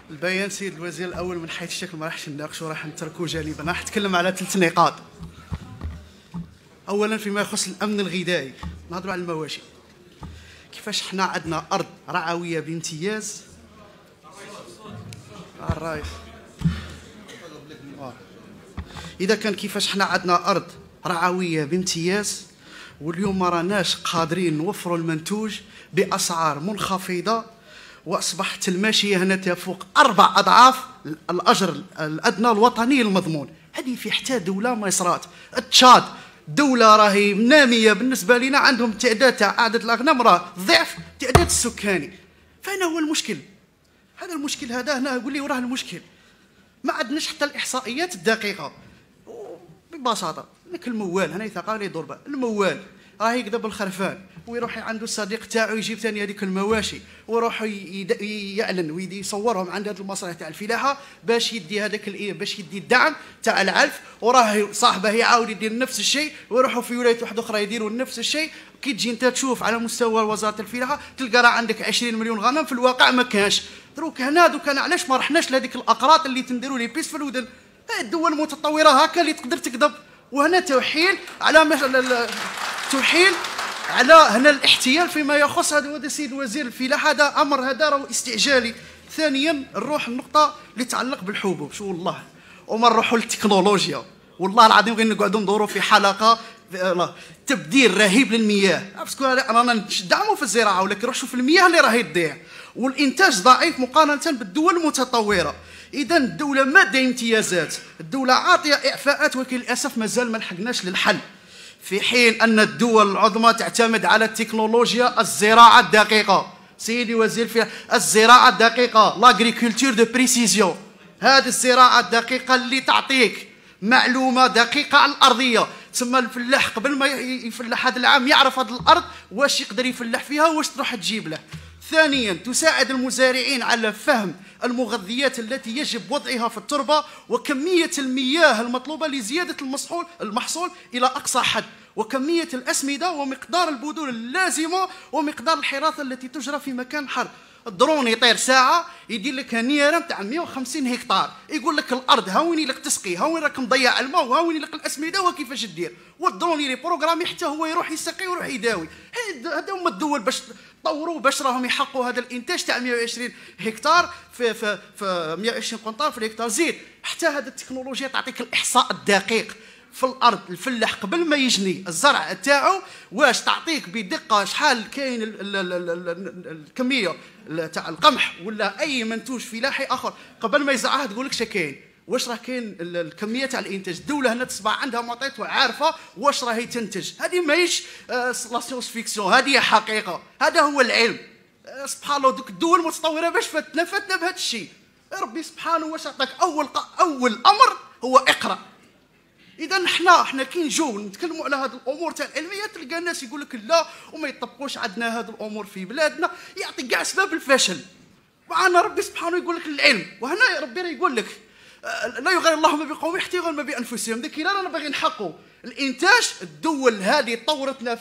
البيان سيد الوزير الاول من حيث الشكل ما راحش نناقشوا، راح نتركوا جانبا. راح نتكلم على 3 نقاط. اولا فيما يخص الامن الغذائي، نهضروا على المواشي. كيفاش حنا عندنا ارض رعويه بامتياز. الرئيس اذا كان كيفاش حنا عندنا ارض رعويه بامتياز واليوم ما راناش قادرين نوفروا المنتوج باسعار منخفضه، واصبحت الماشيه هنا تفوق 4 أضعاف الاجر الادنى الوطني المضمون. هذه في حتى دوله ما صرات. تشاد دوله راهي ناميه بالنسبه لنا، عندهم تعداد تاع عدد الاغنام راه ضعف التعداد السكاني. فهنا هو المشكل. هذا المشكل هذا هنا اقول لي وراه المشكل. ما عندناش حتى الاحصائيات الدقيقه. ببساطه انك الموال هنا ثقافه يدور به، الموال راه يكذب الخرفان ويروح عنده الصديق تاعو يجيب ثاني هذيك المواشي ويروح يعلن ويصورهم عند هذا المصانع تاع الفلاحه باش يدي هذاك باش يدي الدعم تاع العلف، وراه صاحبه يعاود يدير نفس الشيء، ويروحوا في ولايات واحده اخرى يديروا نفس الشيء. كي تجي انت تشوف على مستوى وزاره الفلاحه تلقى راه عندك 20 مليون غنم، في الواقع ما كانش. دروك هنا انا علاش ما رحناش لهذيك الاقراط اللي تنديروا لي بيس في الودن؟ الدول المتطوره هكا اللي تقدر تكذب. وهنا توحيل على توحيل على هنا الاحتيال فيما يخص هذا السيد وزير الفلاحه. هذا امر هذا راه استعجالي. ثانيا نروح النقطه اللي تتعلق بالحبوب. شو والله وما نروحوا للتكنولوجيا. والله العظيم غير نقعدوا ندوروا في حلقه تبديل رهيب للمياه. باسكو رانا ندعموا في الزراعه، ولكن روح شوف المياه اللي راهي تضيع والانتاج ضعيف مقارنه بالدول المتطوره. اذا الدوله ماده امتيازات، الدوله عاطيه اعفاءات، ولكن للاسف مازال ما لحقناش للحل. في حين ان الدول العظمى تعتمد على التكنولوجيا الزراعه الدقيقه. سيدي وزير الفلاحه، الزراعه الدقيقه، لاغريكولتور دو بريسيزيون، هذه الزراعه الدقيقه اللي تعطيك معلومه دقيقه على الارضيه. تسمى الفلاح قبل ما يفلح هذا العام يعرف هذه الارض واش يقدر يفلح فيها واش تروح تجيب له. ثانيا تساعد المزارعين على فهم المغذيات التي يجب وضعها في التربه وكميه المياه المطلوبه لزياده المحصول الى اقصى حد، وكميه الاسمده ومقدار البذور اللازمه ومقدار الحراثه التي تجرى في مكان حر. الدرون يطير ساعه يدير لك نيره تاع 150 هكتار، يقول لك الارض هاويني لك تسقي، هاوين راك مضيع الماء، وهاويني لك الاسمده وكيفاش دير. والدرون يلي بروغرامي حتى هو يروح يسقي ويروح يداوي. هذا هما الدول باش طوروا باش راهم يحققوا هذا الانتاج تاع 120 هكتار في 120 قنطار في الهكتار. زيد حتى هذه التكنولوجيا تعطيك الاحصاء الدقيق في الارض. الفلاح قبل ما يجني الزرع تاعو واش تعطيك بدقه شحال كاين الكميه تاع القمح ولا اي منتوج فلاحي اخر قبل ما يزرعها، تقول لك كاين واش راه كاين الكميه تاع الانتاج. الدوله هنا تصبح عندها معطيات وعارفه واش راهي تنتج. هذه ماهيش لا سيونس فيكسيون، هذه حقيقه، هذا هو العلم. سبحان الله دوك الدول المتطوره باش فاتنا بهذا الشيء. ربي سبحانه واش عطاك اول امر هو اقرا. اذا حنا كي نجيو نتكلموا على هذه الامور تاع العلميه تلقى الناس يقول لك لا وما يطبقوش عندنا هذه الامور في بلادنا، يعطي كاع اسباب الفشل. وعنا ربي سبحانه يقول لك العلم، وهنا ربي يقول لك لا يغير الله ما بقوم حتى يغير ما بانفسهم. ذاك رانا باغي نحققوا الانتاج. الدول هذه طورتنا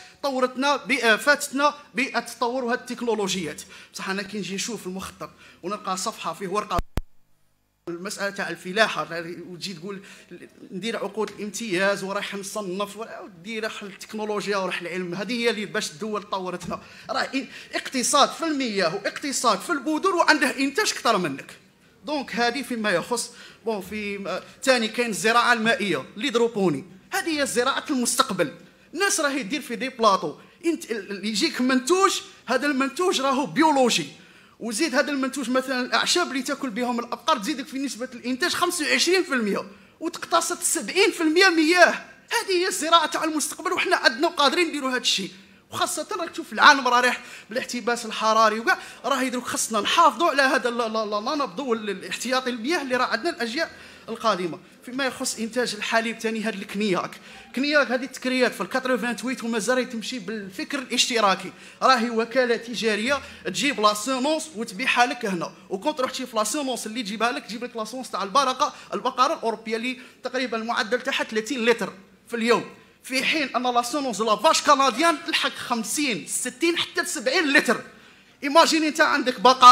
فاتتنا بالتطور وهذه التكنولوجيات. بصح انا كي نجي نشوف المخطط ونلقى صفحه فيه ورقه المساله تاع الفلاحه وتجي تقول ندير عقود الامتياز وراح نصنف ودير التكنولوجيا وراح العلم، هذه هي اللي باش الدول طورتها. راه اقتصاد في المياه واقتصاد في البذور وعنده انتاج اكثر منك. دونك هذه فيما يخص في ثاني كاين الزراعه المائيه ليدروبوني، هذه هي زراعه المستقبل. الناس راهي دير في دي بلاطو، انت يجيك منتوج، هذا المنتوج راهو بيولوجي، وزيد هذا المنتوج مثلا الاعشاب اللي تاكل بهم الابقار تزيدك في نسبه الانتاج 25% وتقتصد 70% مياه. هذه هي الزراعه تاع المستقبل، وحنا عندنا قادرين نديروا هذا الشيء. وخاصه راك تشوف العالم راه رايح بالاحتباس الحراري وكاع، راه يدروك خصنا نحافظوا على هذا النبض والاحتياطي المياه اللي راه عندنا الاجيال القادمه. فيما يخص انتاج الحليب ثاني هذا الكنياك هذه التكريات في 88 ومازال تمشي بالفكر الاشتراكي. راهي وكاله تجاريه تجيب لا سيمونس وتبيعها لك هنا، وكون تروح تشوف لا سيمونس اللي تجيبها لك تجيب لك لا سيمونس تاع البقره الاوروبيه اللي تقريبا المعدل تاعها 30 لتر في اليوم، في حين ان لا سيمونس لا فاش كنديان تلحق 50 60 حتى 70 لتر. ايماجيني انت عندك بقره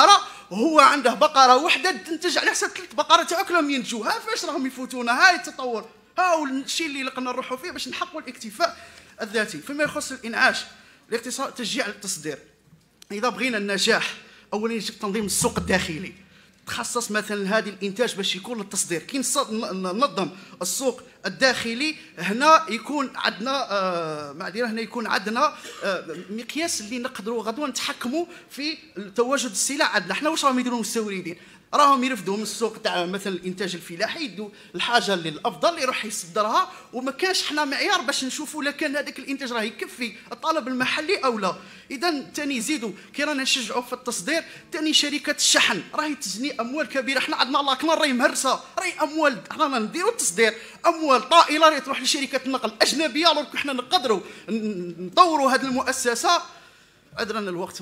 وهو عنده بقره واحده تنتج على حساب 3 بقرات تاكلهم ينتجوا. ها فاش راهم يفوتونا، هاي التطور، ها الشيء اللي لقنا نروحوا فيه باش نحققوا الاكتفاء الذاتي. فيما يخص الانعاش الاقتصاد، تشجيع التصدير، اذا بغينا النجاح اولا يجب تنظيم السوق الداخلي، تخصص مثلا هذه الانتاج باش يكون للتصدير. كي ننظم السوق الداخلي هنا يكون عندنا معذره، هنا يكون عندنا مقياس اللي نقدروا غدوه نتحكموا في تواجد السلع عندنا. حنا واش راهم يديروا المستوردين؟ راهم يرفدوا من السوق تاع مثلا الانتاج الفلاحي، يدوا الحاجه اللي الافضل اللي يروح يصدرها، وما كانش حنا معيار باش نشوفوا لا كان هذاك الانتاج راه يكفي الطلب المحلي او لا. اذا ثاني يزيدوا كي رانا نشجعوا في التصدير، ثاني شركات الشحن راهي تجني اموال كبيره. حنا عندنا لاكنان راهي مهرسه، راهي اموال، رانا نديروا التصدير اموال طائله راهي تروح لشركات النقل اجنبيه. لو حنا نقدروا نطوروا هذه المؤسسه. عذرا الوقت.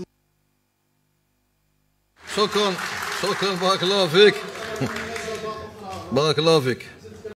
شكرا، بارك الله فيك، بارك الله فيك.